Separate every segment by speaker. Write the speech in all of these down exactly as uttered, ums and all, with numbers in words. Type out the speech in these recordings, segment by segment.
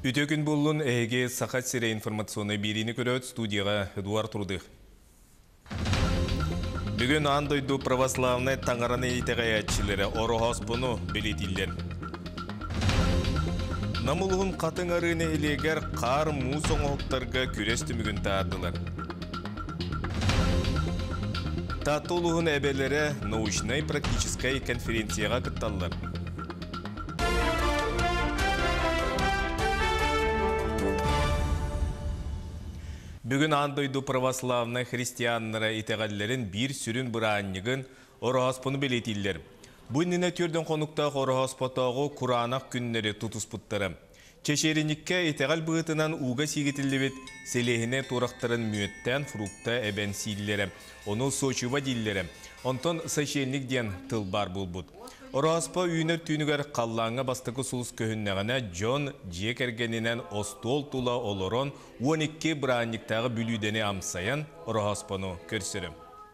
Speaker 1: Үтөкүн болун эге сахат сире информационный биrini көрөт студияга Эдуард Турдых. Бүгүн андойду православный таңараны итегаяччылары орохоспуну билетиллер. Намулугун катын арыны элегер кар муз оңоктарга күресті мүгін таадылар. Татулугун эбелері научной практической конференцияга кытталлар. Бүгін андойду православный христианнара итегаллерин бир сүрін бұраннығын орохоспуну билетиллер. Бұннина түрден қонуқтақ орохоспотоғу Куранақ күннері тутуспуттары. Чешеріникке итегал бұғытынан уға сигетілдебет селехіне турақтарын мүйеттен фрукта әбен сииллері, оны сочува диллері, онтон сашелник ден тылбар бұлбұд. Ороспа үйінер түйінігер қаллаңа бастықы сұлыс көхіннағына Джон Джекергенінен остол тула олорон он екі бұранниктағы бүлүйдені амсаян Ороспану көрсірім.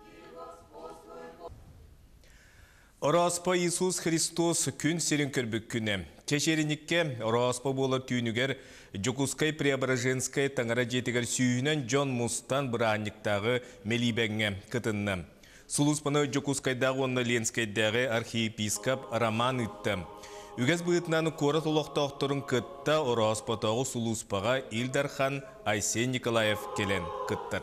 Speaker 1: Ороспа Иисус Христос күн серін көрбік күні. Чешеріникке Ороспа болы түйінігер Жокускай Преображенскай таңара жетігер сүйінен Джон Мустан бұранниктағы Мелибәңе кытынны. Сулуспаны Жокускайдағы онны Ленскайдағы архиепископ Роман үтті. Үгіз бұйтынан көрі тұлықтақтырын кытта Ороспатағы Сулуспаға Илдархан Айсен Николаев келен кыттыр.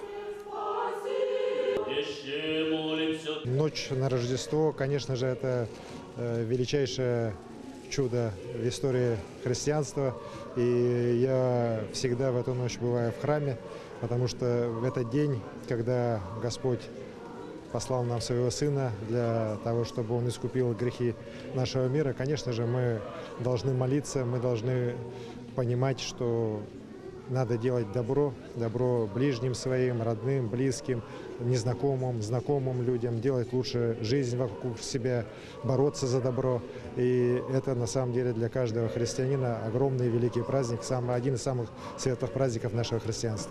Speaker 2: Ночь на Рождество, конечно же, это величайшее чудо в истории христианства. И я всегда в эту ночь бываю в храме, потому что в этот день, когда Господь послал нам своего Сына для того, чтобы Он искупил грехи нашего мира, конечно же, мы должны молиться, мы должны понимать, что надо делать добро, добро ближним своим, родным, близким, незнакомым, знакомым людям, делать лучше жизнь вокруг себя, бороться за добро. И это на самом деле для каждого христианина огромный великий праздник, самый, один из самых светлых праздников нашего христианства.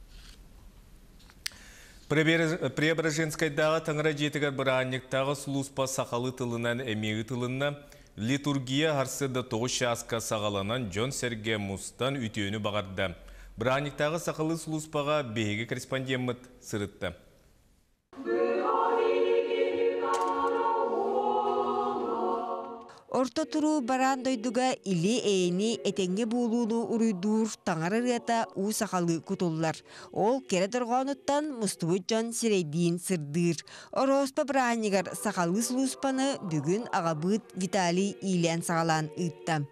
Speaker 1: Преображенскайдағы таңыра жетігер бұранниктағы Сулуспа сақалы тылынан әмегі тылына литургия харсыда тоғыз шасқа сағаланан Джон Серге Мустан үтеуіні бағарды. Бұранниктағы сақалы Сулуспаға бейгі корреспондент сырытты.
Speaker 3: Орто туру баран дойдуга или эйни этенге булууну уруйдуур таңарырыата уу сақалы кутуллар. Ол кере тұрғануттан мустубу Джон Сирейдин сырдыр. Ороспа браннигар сақалы Сулуспаны бүгін ағабыт Виталий Ильян сағалан ыттам.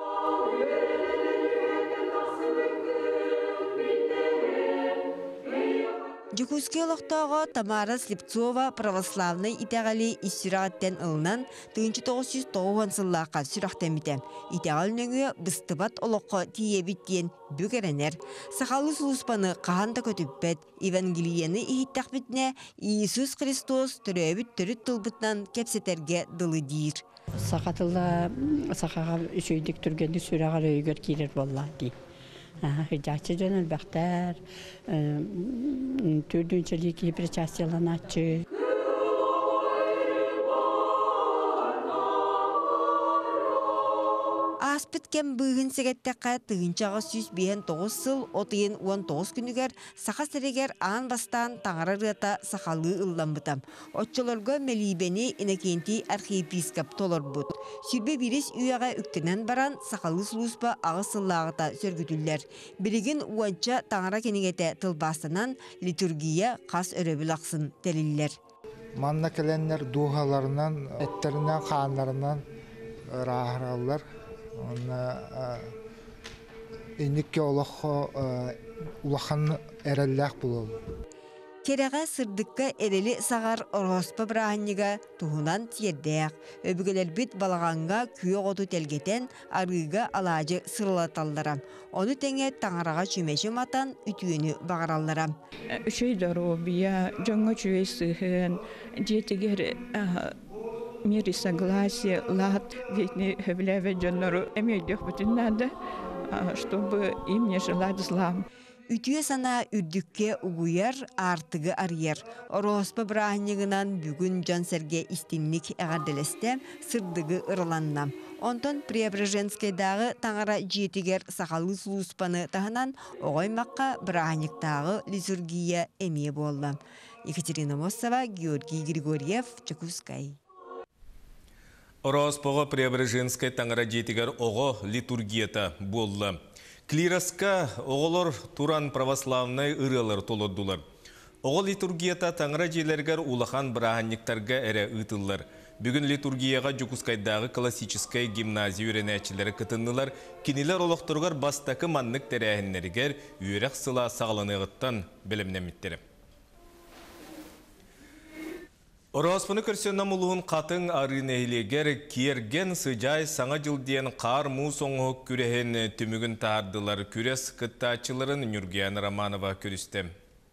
Speaker 3: Жокускай лохтоого Тамара Слепцова православный итегали исүрағаттен ылынан тыынчы тоғыз жүз тоғыз сыллаққа сүрақтемітем. Итегал нөңі быстыбат олыққа тиебіт дейін бүгеренер. Сақалы Сулуспаны қағанда көтіппет, Евангелияны ихиттақ бітіне Иисус Христос түрөбіт түріт тылбытнан кепсетерге дылы дейір.
Speaker 4: Сақатылла сақаға үшөйдік түргенді сүрағар өйгер кейлер болла дей. Хыджачы жөнөл бақтар, түрдүнчелікі причастияланатчы.
Speaker 3: Аспыт кем бұғын сегеттеққа тыгынчаға сүз бейін тоғыз сыл, отыйын он тоғыз күнігер, сақа сәрегер аң бастан таңарарыата сақалы ылдан бұтам. Отчыларға Мелибені инекенті архиепископ толыр бұд. Сүрбе біріс үйаға үктінен баран сақалы Сулуспа ағы сыллағыта сөргүтілер. Бірігін уанча таңара кенегете тылбастынан литургия қас өрөбіл ақсын тәлілер.
Speaker 5: Манна келенлер дұғаларынан, әттерінен, қағанларынан рағыралар. Онна инникке олаққа улахан әрәлләқ болу.
Speaker 3: Кереға сырдыққа әрелі сағар Ороспа бірағанныға туғынан тиердәқ. Өбігілер біт балағанға күйе ғоду тәлгетен арыға алажы сырылаталдарам. Оны тәңе таңараға чүмеші матан үтүйіні бағаралдарам.
Speaker 6: Үшейдер о бия жоңға чүвей сығын, жетігер мир и согласие, лад, ведь не хевляве джонору эмейдёх бутин надо, чтобы им не желать зла.
Speaker 3: Ütüye sana ürdükке uğuyar, artığı arıyar. Orospa brahnyığınan bugün Canserge istinlik eğardelestem, sırdığı ırılannam. Ondan Преображенскайдағы таңара жетігер сақалы сұлуспаны тағынан оғаймаққа брахниктағы литургия әме болды. Екатерина Мосова, Георгий Григорьев, Чекускай.
Speaker 1: Ороспоға Преображенскай таңара жетігер оғы литургията болды. Клираска оғылар туран православнай ырылар толоддулар. Оғы литургията таңара желергер улахан брахниктарға әрі ұтылар. Бүгін литургияға Жукускайдағы классическай гимназия үйренәчілері кытыннылар, кинилер олықтырғар бастақы маннық тәрәхінлерігер үйрек сыла сағыланығыттан білімнеметтері. Ороспыны көрсенна мұлығын қатын арынейлегер киерген сыжай саңа жылден қар му соңғы күрехен түмігін тардылар. Күрес кыттачыларын Нюргиян Романова көрістем.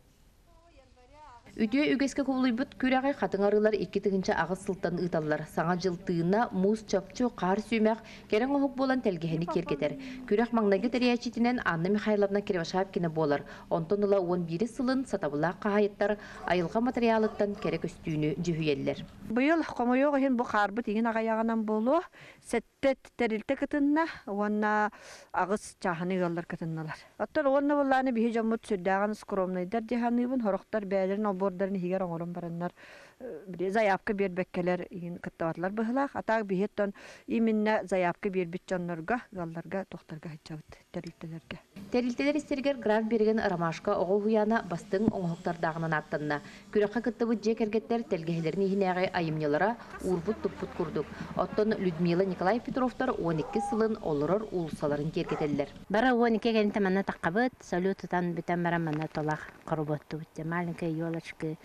Speaker 7: Үдө үгеске кулуйбут күрәгә хатыңарылар икки тыгынча агыс сылтан ыталлар. Саңа жылтыына муз чапчу кар сүймәк керең охук болан телгехени кергетер. Күрәк маңнагы тәрәчитинен Анна Михайловна Кривошапкина болар. Онтоныла он бир сылын сатабыла кайыттар айылга материалыттан керек өстүүнү жүһүеллер.
Speaker 8: Быйыл комойого хен бу карбы тигин агаяганан болу сеттет терилте кытынна онна агыс чаханы галлар кытынналар. Оттор онна булланы бихи жамут сүрдаган скромныйдар диханыбын хороктар бәлерин бордарын хигер оңорон бараннар бир заявка бербеккелер ин кыттатлар быхлак атак бихеттон именно заявка бербит жоннорга галларга тохтарга хачабыт терилтелерге
Speaker 7: терилтелер истергер грант берген ромашка ого хуяна бастың оңоктардагынан аттанна күрөккө кыттыбыт жекергеттер телгехлерин ихинеге айымнялара урбут туппут курдук оттон Людмила Николай Петровтар он эки сылын олорор улсаларын кергетеллер
Speaker 9: бара он эки генте манна таккабыт салютутан битен бара манна толак корботту бит маленькая ёлочка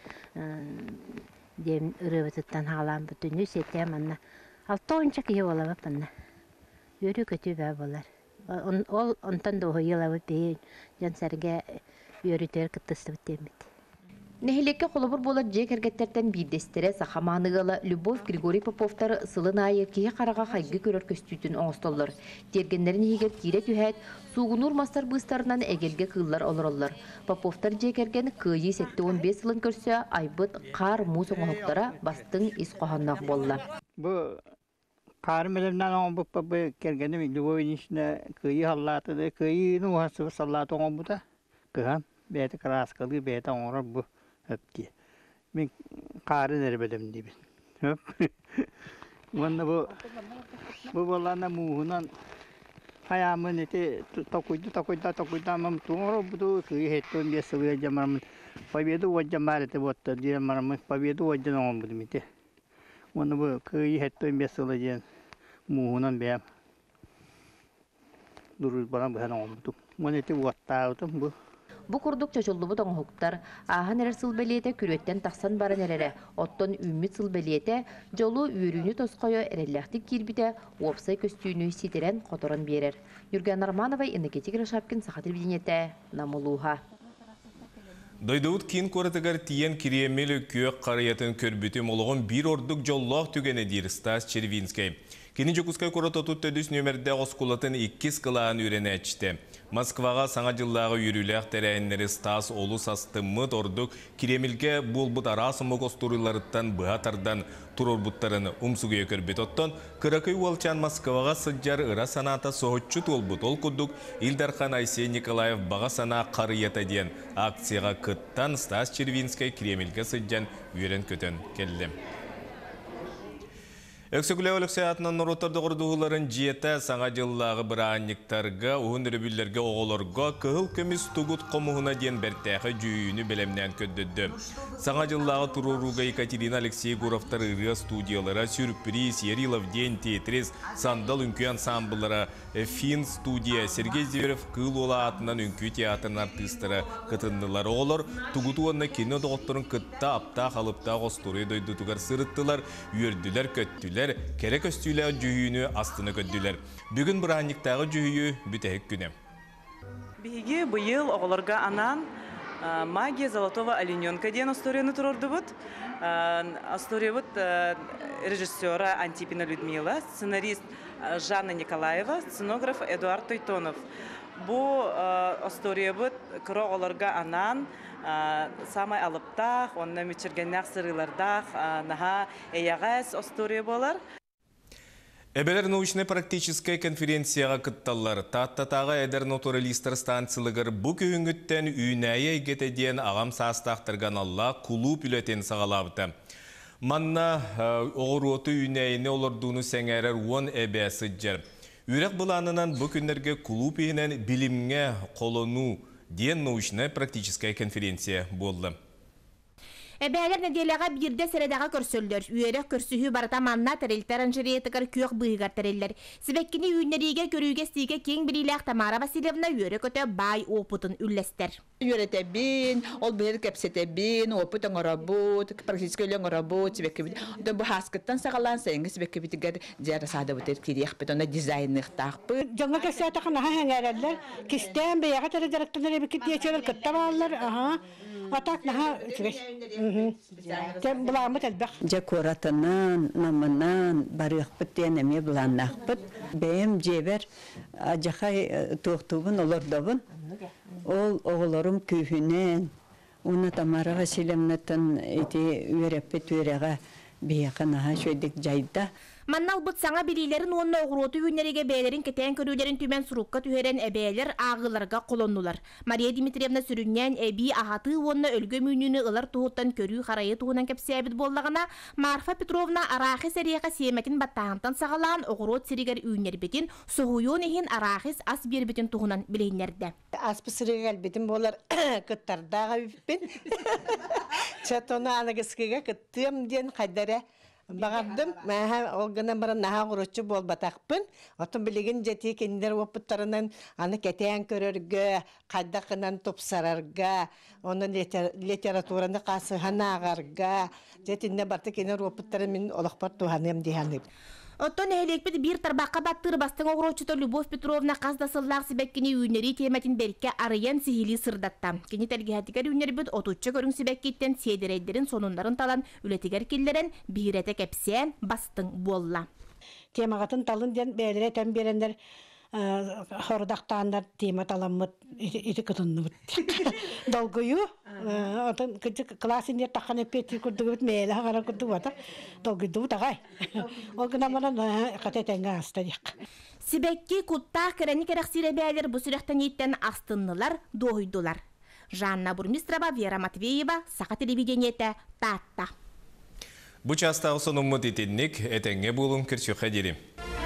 Speaker 9: дем рыбытыттан халам бүтүнү сете манна алтоонча кие болабы панна өрү көтүбө болар ол онтан до йылабы бе жансарга өрүтер кыттыстыбыт демит
Speaker 7: Нехилекке қолыбыр болар жекергеттерден бейдестере сақаманығыла Любовь Григорий Поповтар сылын айы кие қараға қайғы көрер көстүйтін оңыстолыр. Тергенлерін егер кире түйәт, суғынур мастар бұстарынан әгелге қыллар олыролар. Поповтар жекерген күйі сетті он бес сылын көрсе, айбыт қар мұз оңықтара бастың ис қоғаннақ болла.
Speaker 10: Бұл қар мәлімнен оң бұппа бұл кергенім Любовь ішіне күйі халлатыды, күйі нұғасы саллаты оң бұда. Күйін бәйті қарасқылы бәйті оңырар бұл. Öpti. Ben karı nerbedim diye. Öp. Bunda bu bu balana muhunan hayamın eti takuydu takuydu takuydu ama tuğru bu kıyı hetton diye sıvıya jamarım. Pabiyedu vajamar eti botta diye maram. Pabiyedu vajan olmadı mıydı? Bunda bu kıyı hetton diye sıvıya muhunan beyam. Durur bana bu hanım oldu. Bunda eti vatta otum bu.
Speaker 7: Bu kurduk çocuğlu bu toңhuktar, ahan erer sılbeliyete küretten taksan baran erere, otton ümmit sılbeliyete, jolu üyürünü toskoyo erellektik kirbite, opsay köstüğünü sitiren kotoran berer. Nurgüyan Armanova, Энергетик Рашапкин, Саха телевидениете, Намулуха.
Speaker 1: Дойдуут кин көрітігер тиен киремелі күйек қариятын көрбіті молығын бір ордық жоллақ түгені дир Стас Червинскай. Кені Жукускай көрітотут төдіс нөмірді ғоскулатын иккіз қылағын үйрене әчті. Москваға саңа жыллағы үйріләқ тәрәйінлері Стас олу састы мұт ордық киремелге бұл бұт арасымы қостырыларыттан бұғатардан тұрорбуттарын умсуге көрбет оттан, Кыракай Уалчан Москваға сыджар ыра саната соғытчы толбут ол күдік Илдархан Айсей Николаев баға сана қарыята ден акцияға кыттан Стас Червинскай киремелге сыджан үйрен көтен келдім. Өксөкілі өліксе атынан нұротарды құрдығыларын жиеті саңа жыллағы біранниктарға, оғын үрібілерге оғыларға кығыл көміс тұғыт қомуғына ден бәртәқі жүйіні білемнен көддіді. Саңа жыллағы тұруруға Екатерина Алексей Гуровтар ұрия студиялары, сюрприз, Ерилов ден театрес, сандал үнкі ансамблары, Фин студия, Сергей Зверев кыл ола атынан үнкі театрын артыстары қытындылар оғылар, тұғыту онына кино доғыттырын кытта, апта, қалыпта ғостыры дойды тұғар сырыттылар, үйерділер, көттілер, керек өстүйлер жүйіні астыны көдділер. Бүгін бұранниктағы жүйі бүтәйік күнем.
Speaker 11: Биге бұйыл оғыларға анан магия золотого олененка ден историяны тұрорды бұд. История бұд режиссера Антипина Людмила, сценарист Жанна Николаева, сценограф Эдуард Тойтонов. Бу история бут кыро оларга анан самай алыптах, онна мичергеннак сырылардах, наха эягас история болар.
Speaker 1: Эбелер научно-практическая конференцияға кытталар. Таттатаға эдер натуралистер станциялығыр бұ күйінгіттен үйнәйе егетеден ағам састақтырған алла кулу пүлетен сағалабыты. Манна оғыруоты үйнәйіне олырдуыны сәңәрер он әбәсі жер. Үрек бұланынан бұ күндерге кулу пейінен білімге қолыну ден научно-практическая конференция болды.
Speaker 12: Эбәлер неделяға бирде сәредеға көрсөлдер. Үйерек көрсүхі барата манна тәрелтер анжыреетігір күйек бұйығар тәрелдер. Сібәккені үйнеріге көріге стейге кең біріләқ Тамара Васильевна үйерек өте бай опытын үлләстер.
Speaker 13: Үйерете бин, ол бір кәпсете бин, опытын орабут, практически өлен орабут, сібәкке біт. Одан бұл хаскыттан сағалан сайынғы сібәкке бітігер жәрі сады бұтыр кереқ біт, оны дизайнық тақпы.
Speaker 14: Жаңға кәсе атақын аға әңәрәлер, кестен бейаға тәрі дәріктілер бекет дечелер кіттар алылар, аға. Атақ наға үтігеш. Тем бұлағымы тәлбәқ.
Speaker 4: Жакоратынан, намынан, барық біттен әме бұланнақ біт. Бәйім жебер, ажақай тоқтуғын, олырдығын. Ол оғыларым күйінен, оны Тамара Васильевнатын еті үйереппет үйереға бейақын аға шөйдік жайда.
Speaker 12: Маннал бұт саңа бірилерін онына оғыруоты үйнеріге бәйлерін кетен көрілерін түмен сұруққа түйерен әбәйлер ағыларға қолоннулар. Мария Дмитриевна сүріннен әбі ағаты онына өлгі мүйнүні ылар тұғыттан көрі қарайы тұғынан кәпсәбіт боллағына Марфа Петровна арахис әрияға семетін баттағантан сағалаған оғыруот сиригер үйнер бетін соғуйон ехін арахис ас бер бетін тұғынан білейнерді.
Speaker 14: Аспы сиригер бетін болар күттардағы үппен. Чатона анагыскыға күттім ден қайдары. Бағардым, мәһә ол гына барын наһа ғұрычы бол батақпын. Отын білеген жеті кендер опыттарынан аны кәтәйін көрерге, қайдақынан топсарарға, оның литератураны қасыған ағарға, жетінде барты кендер опыттары мен олықпар туғанем дейханып.
Speaker 12: Оттон әйлекпет бір тарбаққа баттыр бастың оғырочыты Любовь Петровна қаздасыллақ сібәккені үйнері темәтін бәрікке арыян сихили сырдатта. Кені тәргіхәтігер үйнербіт отучы көрің сібәккеттен седірейдерін сонындарын талан үлетігер келдерін бейреті кәпсен бастың болла.
Speaker 14: Темағатын талын ден бәлірі тән берендер хордақтандар тема таламыт ити кытынны бит. Долгую, отын классинде таққан эппети күрдігі бит мейлі ғара күрдігі бата. Долгуйду тағай. Ол гына мана қатетенге астадық.
Speaker 12: Сібәкке күттақ кәрәні кәрәқсире бәлер бұ сүректен еттен астыннылар, дойдулар. Жанна Бурмистрова, Вера Матвеева, Сақа телевидениеті, Татта.
Speaker 1: Бұ частағы соныммыт етіннік әтәңе болын кірші қадерім.